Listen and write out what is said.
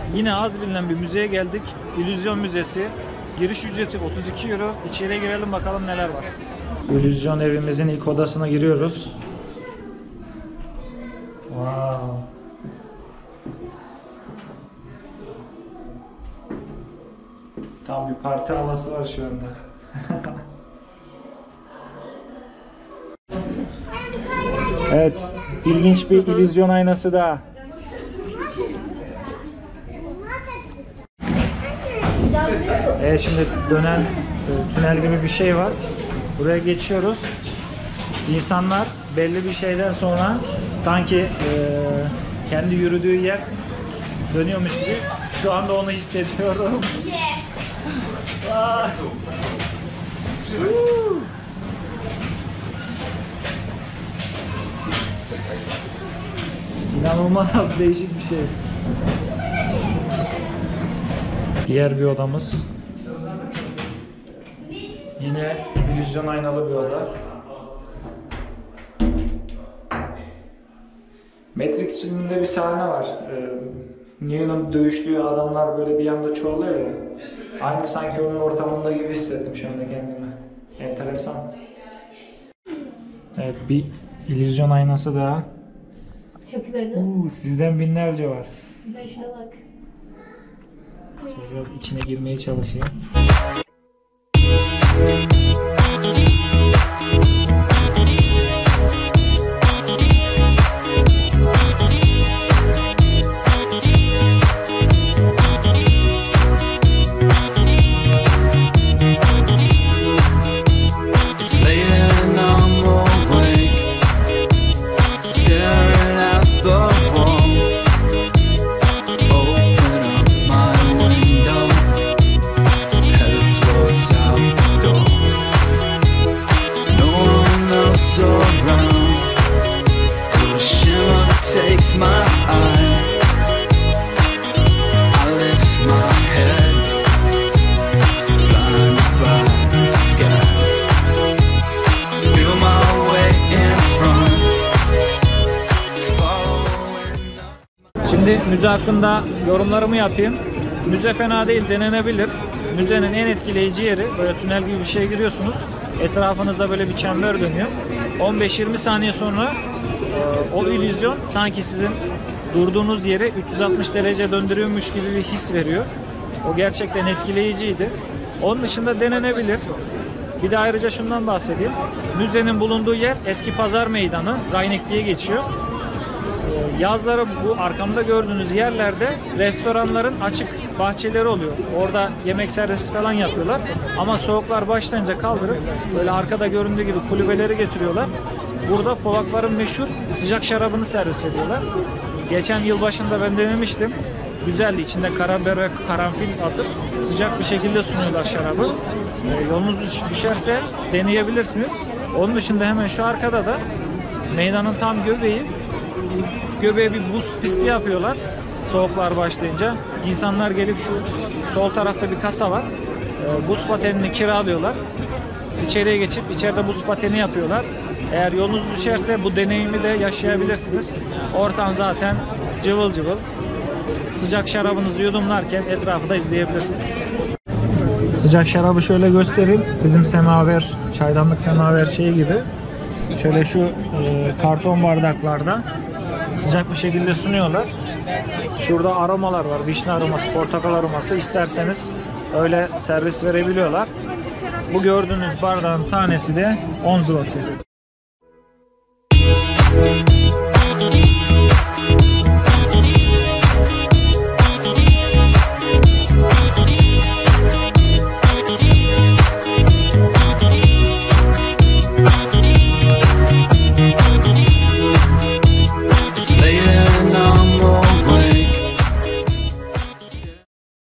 Yine az bilinen bir müzeye geldik. İllüzyon Müzesi. Giriş ücreti 32 euro. İçeriye girelim bakalım neler var. İllüzyon evimizin ilk odasına giriyoruz. Wow. Tam bir parti havası var şu anda. Evet, ilginç bir illüzyon aynası daha. Evet, şimdi dönen tünel gibi bir şey var. Buraya geçiyoruz. İnsanlar belli bir şeyden sonra sanki kendi yürüdüğü yer dönüyormuş gibi. Şu anda onu hissediyorum. İnanılmaz değişik bir şey. Diğer bir odamız. Yine illüzyon aynalı bir oda. Matrix filminde bir sahne var. Neo'nun dövüştüğü adamlar böyle bir anda çoğalıyor ya. Aynı sanki onun ortamında gibi hissettim şu anda kendimi. Enteresan. Evet, bir illüzyon aynası daha. Çok güzel. Sizden binlerce var. Bir de şuna bak. Biraz içine girmeye çalışayım. Takes my eye, I lift my head, blinded by the sky, feel my way in front, following. Şimdi müze hakkında yorumlarımı yapayım. Müze fena değil, denenebilir. Müzenin en etkileyici yeri, böyle tünel gibi bir şeye giriyorsunuz. Etrafınızda böyle bir çember dönüyor. 15-20 saniye sonra o illüzyon sanki sizin durduğunuz yere 360 derece döndürüyormuş gibi bir his veriyor. O gerçekten etkileyiciydi. Onun dışında denenebilir. Bir de ayrıca şundan bahsedeyim. Müzenin bulunduğu yer eski pazar meydanı, Rheineck diye geçiyor. Yazları bu arkamda gördüğünüz yerlerde restoranların açık bahçeleri oluyor. Orada yemek servisi falan yapıyorlar. Ama soğuklar başlayınca kaldırıp böyle arkada göründüğü gibi kulübeleri getiriyorlar. Burada Polakların meşhur sıcak şarabını servis ediyorlar. Geçen yıl başında ben denemiştim. Güzeldi. İçinde karabiber ve karanfil atıp sıcak bir şekilde sunuyorlar şarabı. Yolunuz düşerse deneyebilirsiniz. Onun dışında hemen şu arkada da meydanın tam göbeği. Göbeğe bir buz pisti yapıyorlar. Soğuklar başlayınca. İnsanlar gelip şu sol tarafta bir kasa var. Buz patenini kiralıyorlar. İçeriye geçip içeride buz pateni yapıyorlar. Eğer yolunuz düşerse bu deneyimi de yaşayabilirsiniz. Ortam zaten cıvıl cıvıl. Sıcak şarabınızı yudumlarken etrafı da izleyebilirsiniz. Sıcak şarabı şöyle göstereyim. Bizim semaver, çaydanlık semaver şeyi gibi. Şöyle şu karton bardaklarda sıcak bir şekilde sunuyorlar. Şurada aromalar var. Vişne aroması, portakal aroması. İsterseniz öyle servis verebiliyorlar. Bu gördüğünüz bardağın tanesi de 10 zloty.